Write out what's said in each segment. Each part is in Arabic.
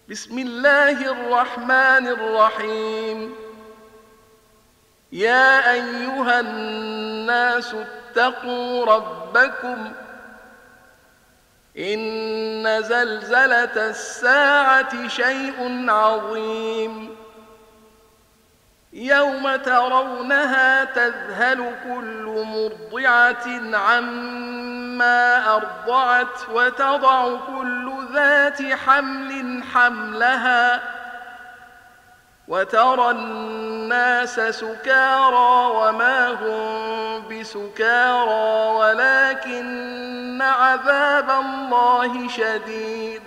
بسم الله الرحمن الرحيم. يا أيها الناس اتقوا ربكم إن زلزلة الساعة شيء عظيم يوم ترونها تذهل كل مرضعة عما أرضعت وتضع كل ذات حمل حملها وترى الناس سكارى وما هم بسكارى ولكن عذاب الله شديد.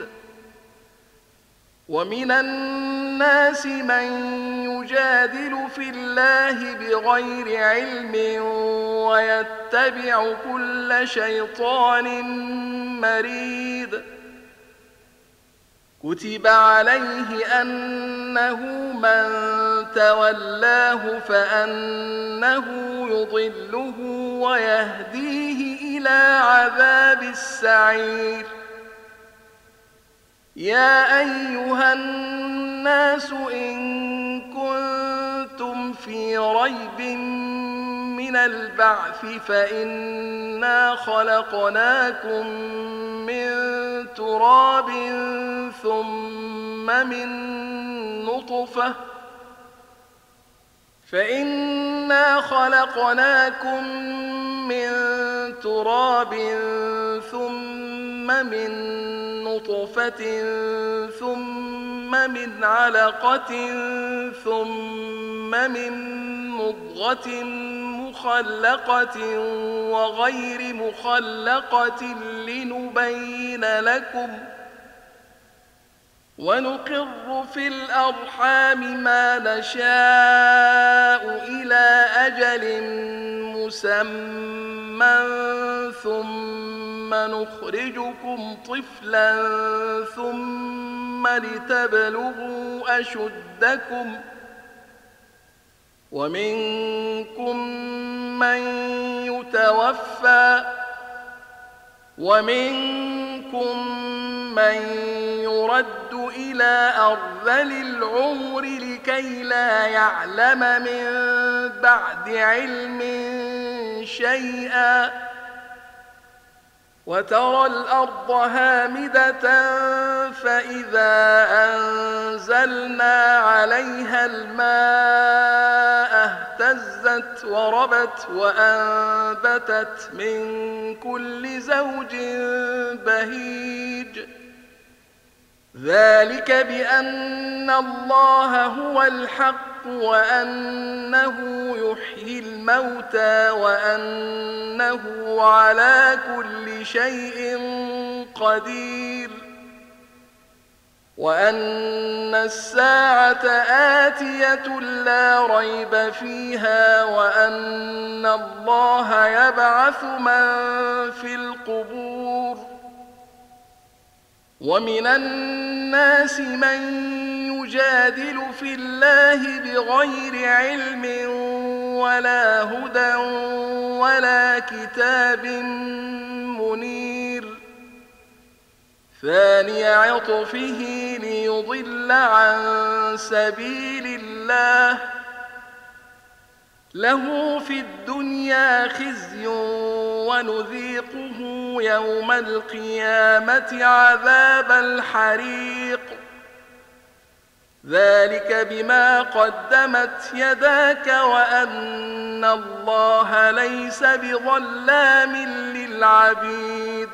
ومن الناس من يجادل في الله بغير علم ويتبع كل شيطان مريد. كتب عليه أنه من تولاه فأنه يضله ويهديه إلى عذاب السعير. يا أيها الناس إن كنتم في ريب من البعث فإنا خلقناكم من تراب ثم من نطفة ثم من علقة ثم من مضغة مخلقة وغير مخلقة لنبين لكم ونقر في الأرحام ما نشاء إلى أجل مسمى ثم نخرجكم طفلا ثم لتبلغوا أشدكم ومنكم من يتوفى ومنكم من يرد إلى أرذل العمر لكي لا يعلم من بعد علم شيئا. وترى الأرض هامدة فإذا أنزلنا عليها الماء اهتزت وربت وأنبتت من كل زوج بهيج. ذلك بأن الله هو الحق وأنه يحيي الموتى وأنه على كل شيء قدير وأن الساعة آتية لا ريب فيها وأن الله يبعث من في القبور. ومن الناس من يجادل في الله بغير علم ولا هدى ولا كتاب منير. ثاني عطفه ليضل عن سبيل الله له في الدنيا خزي ونذيقه يوم القيامة عذاب الحريق. ذلك بما قدمت يداك وأن الله ليس بظلام للعبيد.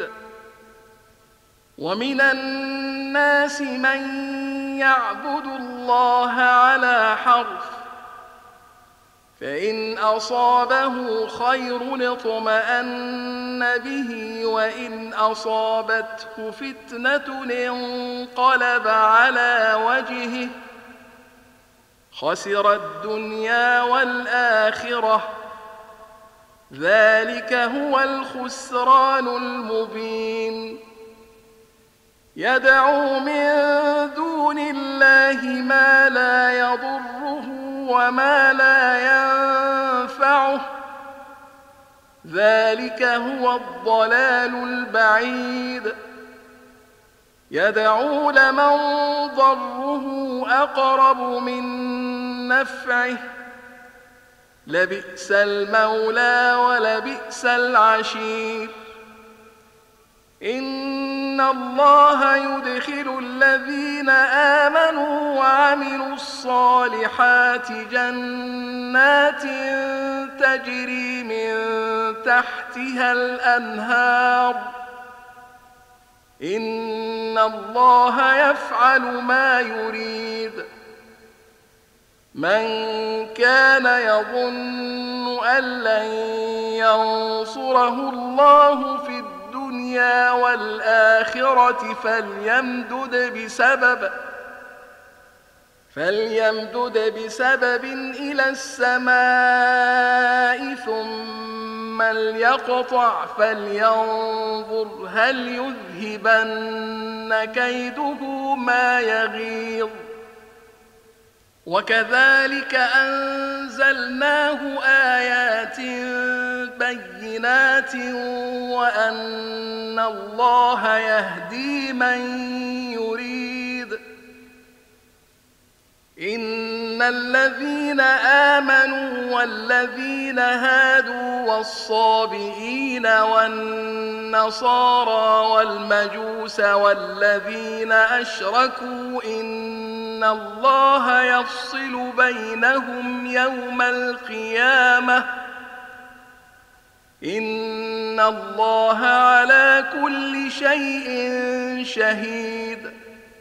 ومن الناس من يعبد الله على حرف فإن أصابه خير اطمأن به وإن أصابته فتنة انقلب على وجهه خسر الدنيا والآخرة. ذلك هو الخسران المبين. يدعو من دون الله ما لا يضره وما لا ينفعه ذلك هو الضلال البعيد. يدعو لمن ضره أقرب من نفعه لبئس المولى ولبئس العشير إن الله يدخل الذين آمنوا وعملوا الصالحات جنات تجري من تحتها الأنهار إن الله يفعل ما يريد من كان يظن أن لن ينصره الله في الدنيا والآخرة فليمدد بسبب إلى السماء ثم ليقطع فلينظر هل يذهبن كيده ما يغيظ وكذلك أنزلناه آيات بينات وأن الله يهدي من يريد إن الذين آمنوا والذين هادوا والصابئين والنصارى والمجوس والذين أشركوا إن الله يفصل بينهم يوم القيامة إن الله على كل شيء شهيد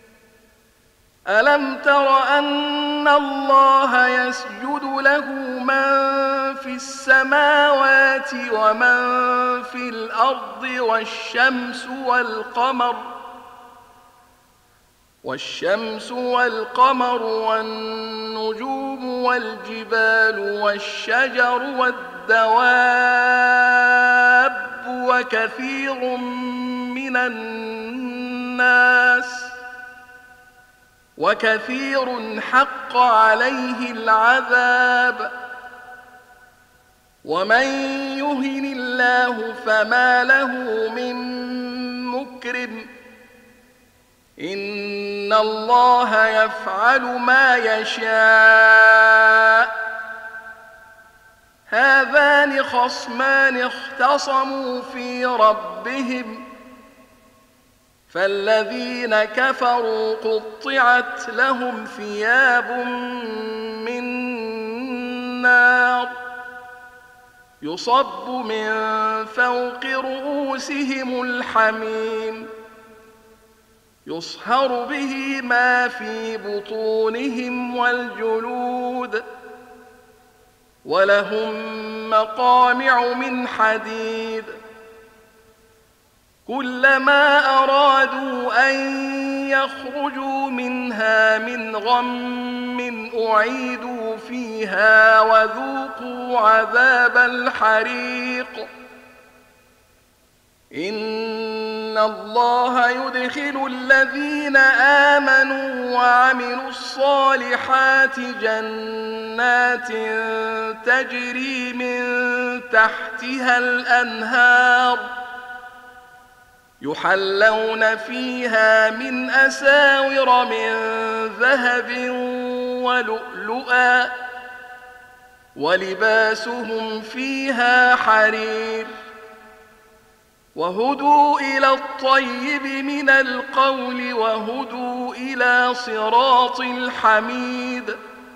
ألم تر أن الله يسجد له من في السماوات ومن في الأرض والشمس والقمر والنجوم والجبال والشجر والدواب وكثير حق عليه العذاب ومن يهن الله فما له من مكرم إن الله يفعل ما يشاء هذان خصمان اختصموا في ربهم فالذين كفروا قطعت لهم ثياب من نار يصب من فوق رؤوسهم الحميم يصهر به ما في بطونهم والجلود ولهم مقامع من حديد كلما أرادوا أن يخرجوا منها من غم أعيدوا فيها وذوقوا عذاب الحريق إن الله يدخل الذين آمنوا وعملوا الصالحات جنات تجري من تحتها الأنهار يحلون فيها من أساور من ذهب ولؤلؤا ولباسهم فيها حرير وهدوا إلى الطيب من القول وهدوا إلى صراط الحميد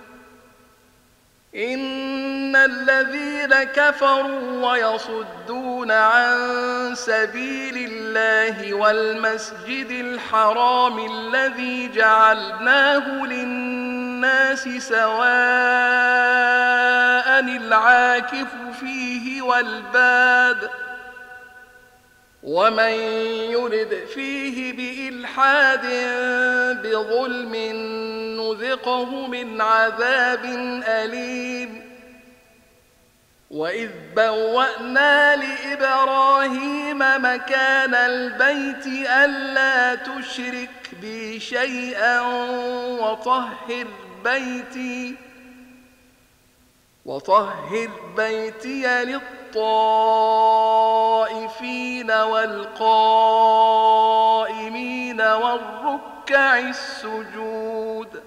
إن الذين كفروا ويصدون عن سبيل الله والمسجد الحرام الذي جعلناه للناس سواء العاكف فيه والباد ومن يرد فيه بإلحاد بظلم نذقه من عذاب أليم وإذ بوأنا لإبراهيم مكان البيت ألا تشرك بي شيئا وطهر بيتي للطائفين والقائمين والركع السجود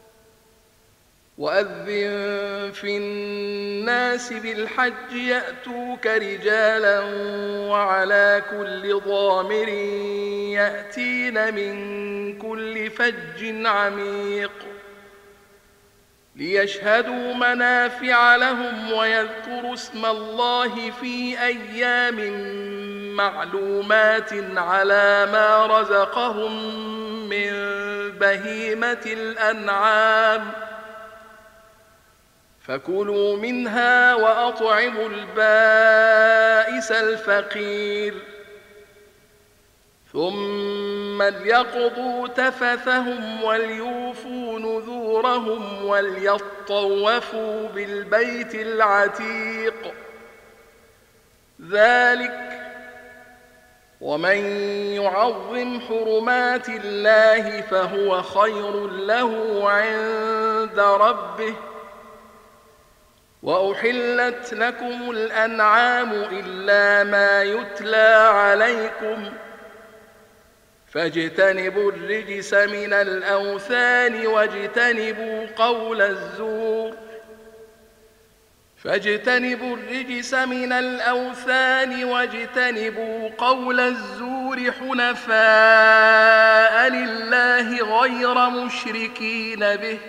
وأذن في الناس بالحج يأتوك رجالا وعلى كل ضامر يأتين من كل فج عميق ليشهدوا منافع لهم ويذكروا اسم الله في أيام معلومات على ما رزقهم من بهيمة الأنعام فكلوا منها وأطعموا البائس الفقير ثم ليقضوا تفثهم وليوفوا نذورهم وليطوفوا بالبيت العتيق ذلك ومن يعظم حرمات الله فهو خير له عند ربه وأحلت لكم الأنعام إلا ما يتلى عليكم فاجتنبوا الرجس من الأوثان واجتنبوا قول الزور حنفاء لله غير مشركين به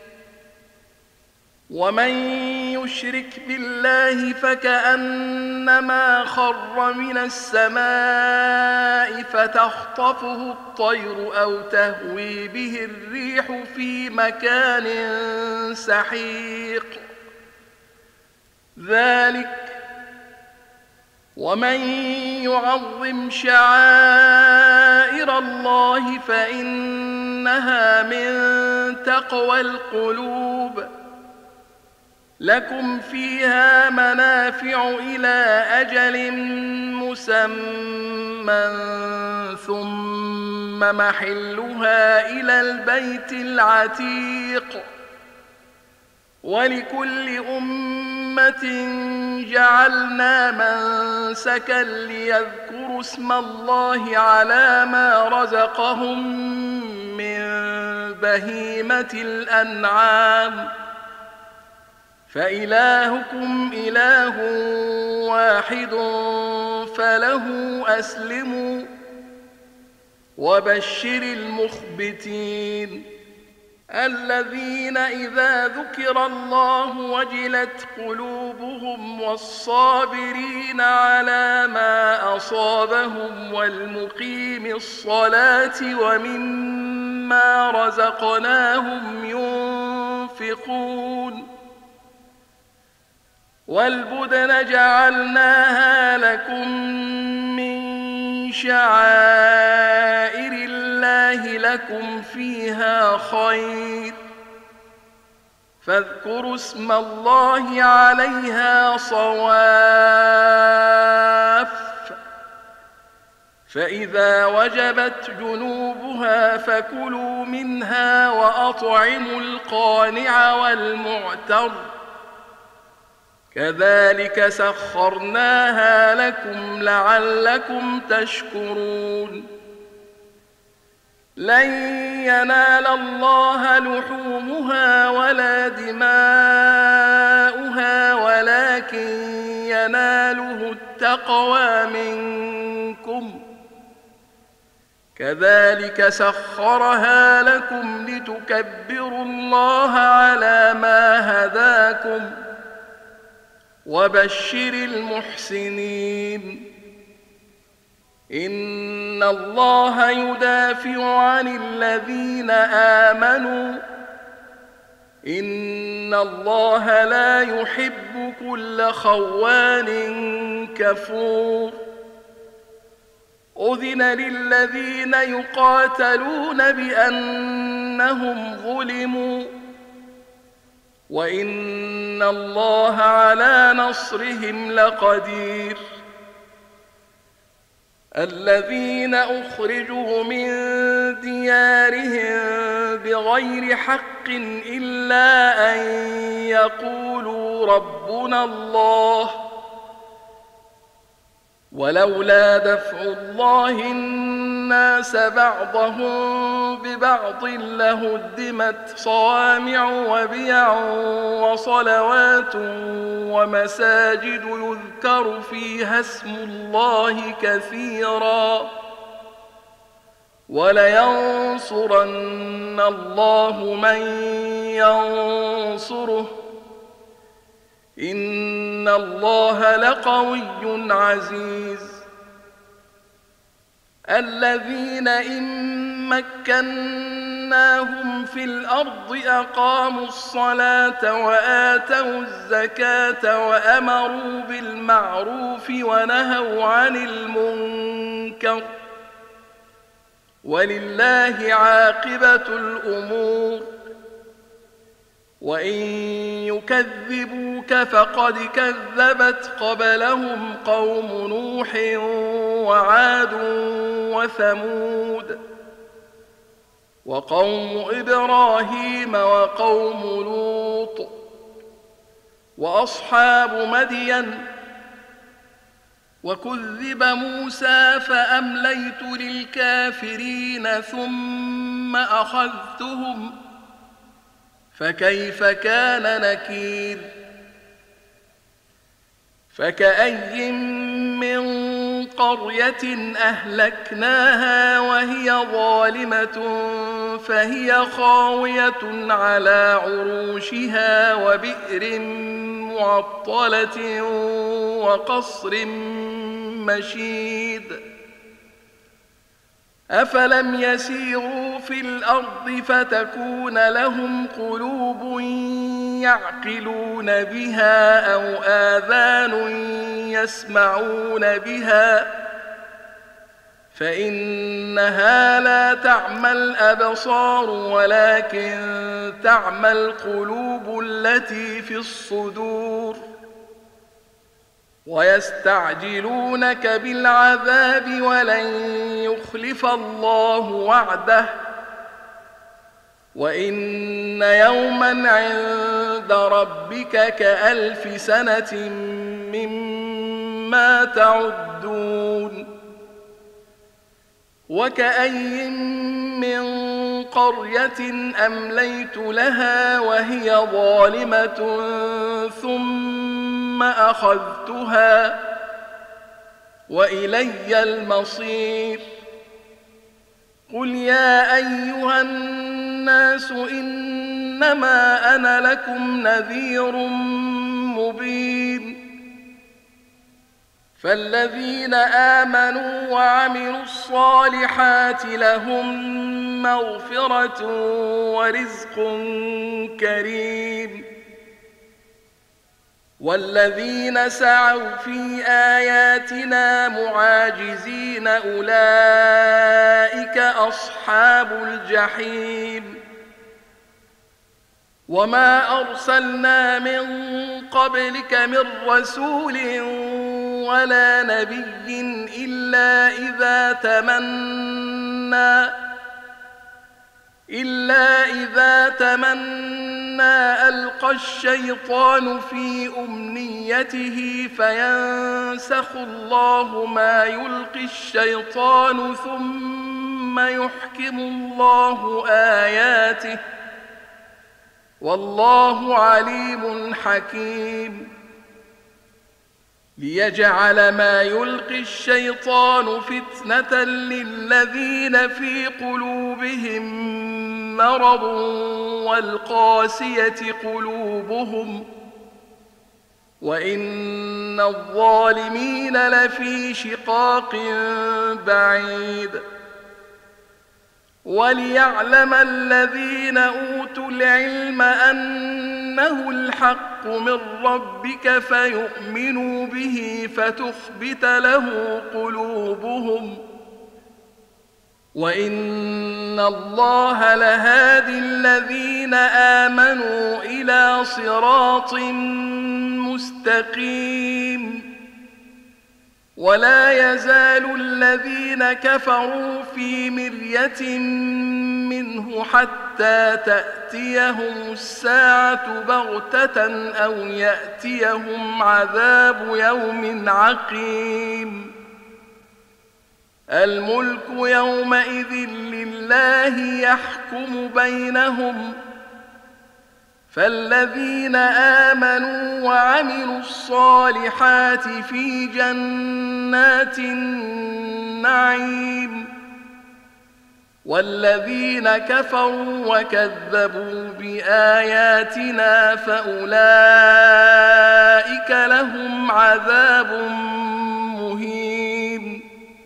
ومن يشرك بالله فكأنما خر من السماء فتخطفه الطير أو تهوي به الريح في مكان سحيق ذلك ومن يعظم شعائر الله فإنها من تقوى القلوب لكم فيها منافع إلى أجل مسمى ثم محلها إلى البيت العتيق ولكل أمة جعلنا منسكا ليذكروا اسم الله على ما رزقهم من بهيمة الأنعام فإلهكم إله واحد فله أسلموا وبشر المخبتين الذين إذا ذكر الله وجلت قلوبهم والصابرين على ما أصابهم والمقيم الصلاة ومما رزقناهم ينفقون والبدن جعلناها لكم من شعائر الله لكم فيها خير فاذكروا اسم الله عليها صواف فإذا وجبت جنوبها فكلوا منها وأطعموا القانع والمعتر كذلك سخرناها لكم لعلكم تشكرون لن ينال الله لحومها ولا دماؤها ولكن يناله التقوى منكم كذلك سخرها لكم لتكبروا الله على ما هداكم وبشر المحسنين إن الله يدافع عن الذين آمنوا إن الله لا يحب كل خوان كفور أذن للذين يقاتلون بأنهم ظلموا وإن الله على نصرهم لقدير الذين أخرجوا من ديارهم بغير حق إلا أن يقولوا ربنا الله ولولا دفع الله الناس بعضهم ببعض لهدمت صوامع وبيع وصلوات ومساجد يذكر فيها اسم الله كثيرا ولينصرن الله من ينصره إن الله لقوي عزيز الذين إن مكناهم في الأرض أقاموا الصلاة وآتوا الزكاة وأمروا بالمعروف ونهوا عن المنكر ولله عاقبة الأمور وإن يكذبوك فقد كذبت قبلهم قوم نوح وعاد وثمود وقوم إبراهيم وقوم لوط وأصحاب مدين وكذب موسى فأمليت للكافرين ثم أخذتهم فكيف كان نكير فكأي من قرية أهلكناها وهي ظالمة فهي خاوية على عروشها وبئر معطلة وقصر مشيد أفلم يسيروا في الأرض فتكون لهم قلوب يعقلون بها أو آذان يسمعون بها فإنها لا تعمى الأبصار ولكن تعمى القلوب التي في الصدور ويستعجلونك بالعذاب ولن يخلف الله وعده وإن يوما عند ربك كألف سنة مما تعدون وكأي من قرية أمليت لها وهي ظالمة ثم أخذتها وإلي المصير قل يا أيها الناس إنما أنا لكم نذير مبين فالذين آمنوا وعملوا الصالحات لهم مغفرة ورزق كريم والذين سعوا في آياتنا معاجزين أولئك أصحاب الجحيم وما أرسلنا من قبلك من رسول ولا نبي إلا إذا تمنى ألقى الشيطان في أمنيته فينسخ الله ما يلقي الشيطان ثم يحكم الله آياته والله عليم حكيم ليجعل ما يلقي الشيطان فتنة للذين في قلوبهم مرض والقاسية قلوبهم وإن الظالمين لفي شقاق بعيد وليعلم الذين أوتوا العلم أنه الحق من ربك فيؤمنوا به فتخبت له قلوبهم وإن الله لهادي الذين آمنوا إلى صراط مستقيم ولا يزال الذين كفروا في مرية منه حتى تأتيهم الساعة بغتة أو يأتيهم عذاب يوم عقيم الملك يومئذ لله يحكم بينهم فالذين آمنوا وعملوا الصالحات في جنات النعيم والذين كفروا وكذبوا بآياتنا فأولئك لهم عذاب مهين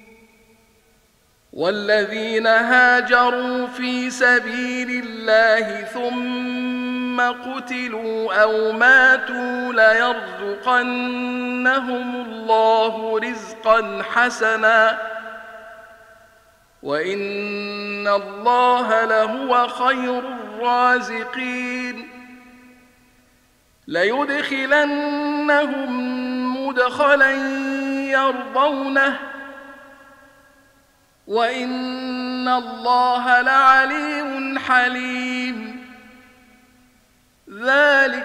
والذين هاجروا في سبيل الله ثم قتلوا أو ماتوا ليرزقنهم الله رزقا حسنا وإن الله لهو خير الرازقين ليدخلنهم مدخلا يرضونه وإن الله لعليم حليم ذلك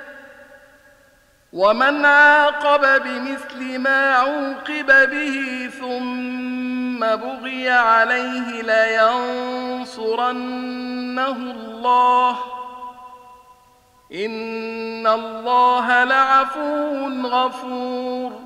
ومن عاقب بمثل ما عوقب به ثم بغي عليه لينصرنه الله إن الله لعفو غفور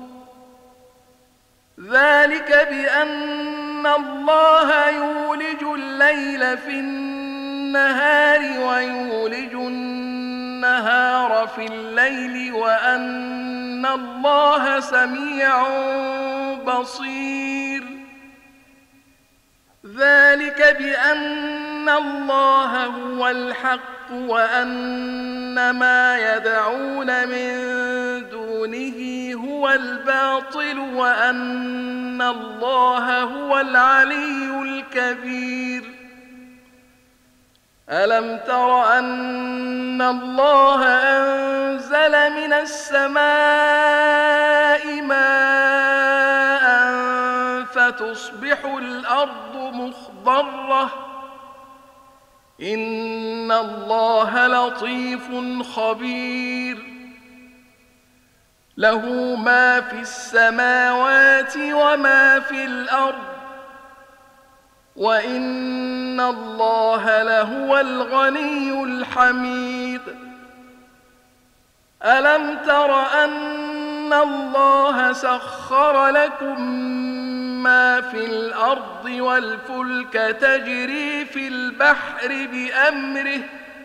ذلك بأن الله يولج الليل في النهار ويولج النهار في الليل وأن الله سميع بصير ذلك بأن الله هو الحق وأن ما يدعون من دونه هو الباطل وأن الله هو العلي الكبير ألم تر أن الله أنزل من السماء ماء فتصبح الأرض مخضرة إن الله لطيف خبير له ما في السماوات وما في الأرض وإن الله لهو الغني الحميد ألم تر أن الله سخر لكم ما في الأرض والفلك تجري في البحر بأمره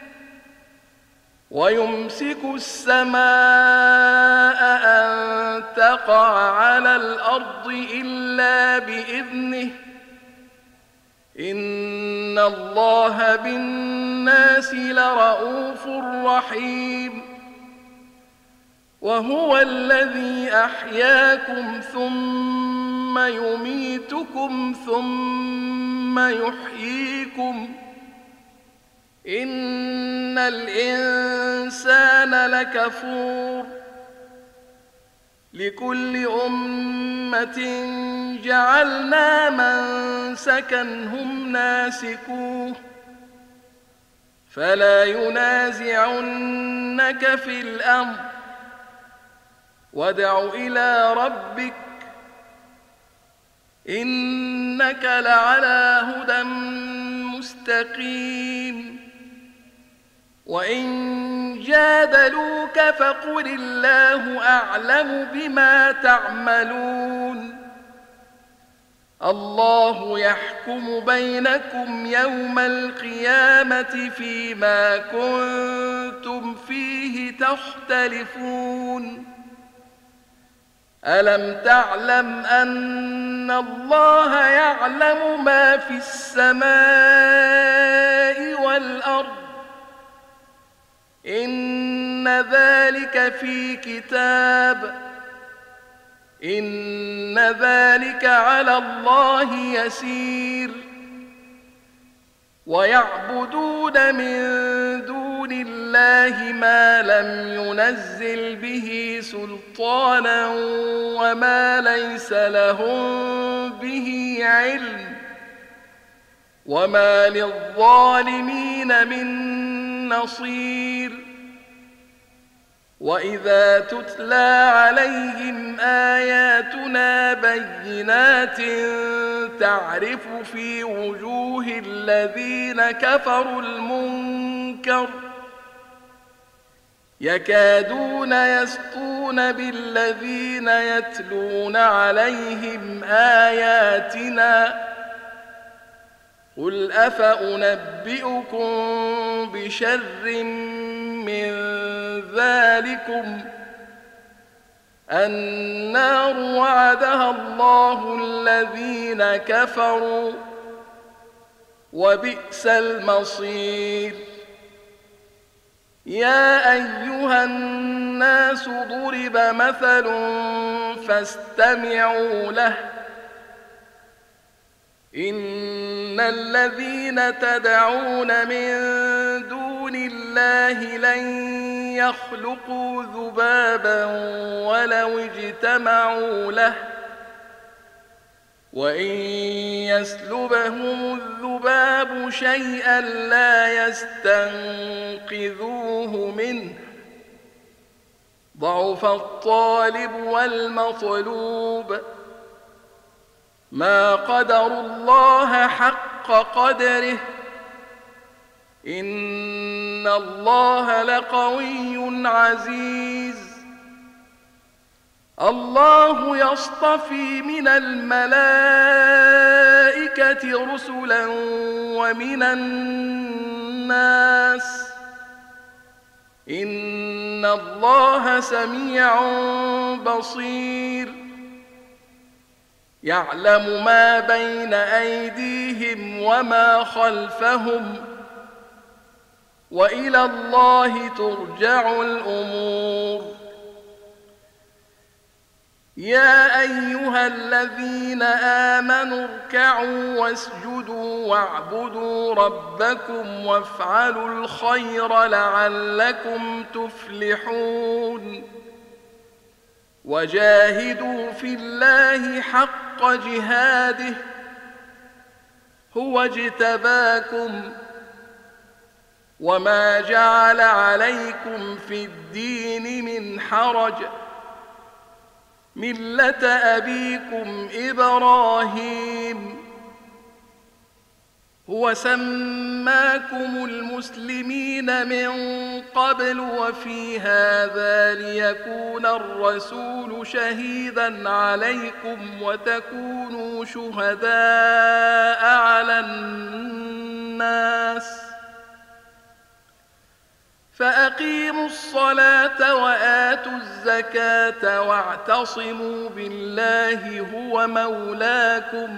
ويمسك السماء أن تقع على الأرض إلا بإذنه إن الله بالناس لرؤوف رحيم وهو الذي أحياكم ثم يميتكم ثم يحييكم إن الإنسان لكفور لكل أمة جعلنا منسكا هم ناسكوه فلا ينازعنك في الأمر وادع إلى ربك إنك لعلى هدى مستقيم وإن جادلوك فقل الله أعلم بما تعملون الله يحكم بينكم يوم القيامة فيما كنتم فيه تختلفون ألم تعلم أن الله يعلم ما في السماء والأرض إن ذلك في كتاب إن ذلك على الله يسير ويعبدون من دون الله ما لم ينزل به سلطانا وما ليس لهم به علم وما للظالمين من نصير وإذا تتلى عليهم آياتنا بينات تعرف في وجوه الذين كفروا المنكر يكادون يسطون بالذين يتلون عليهم آياتنا قل أفأنبئكم بشر من ذلكم النار وعدها الله الذين كفروا وبئس المصير يا أيها الناس ضرب مثل فاستمعوا له إن الذين تدعون من دون الله لن يخلقوا ذبابا ولو اجتمعوا له وإن يسلبهم الذباب شيئا لا يستنقذوه منه ضعف الطالب والمطلوب ما قدروا الله حق قدره إن الله لقوي عزيز الله يصطفي من الملائكة رسلا ومن الناس إن الله سميع بصير يعلم ما بين أيديهم وما خلفهم وإلى الله ترجع الأمور يا أيها الذين آمنوا اركعوا واسجدوا واعبدوا ربكم وافعلوا الخير لعلكم تفلحون وجاهدوا في الله حق جهاده هو اجتباكم وما جعل عليكم في الدين من حرج ملة أبيكم إبراهيم هو سماكم المسلمين من قبل وفي هذا ليكون الرسول شهيدا عليكم وتكونوا شهداء على الناس فأقيموا الصلاة وآتوا الزكاة واعتصموا بالله هو مولاكم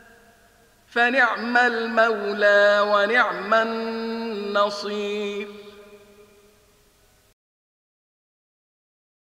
فنعم المولى ونعم النصير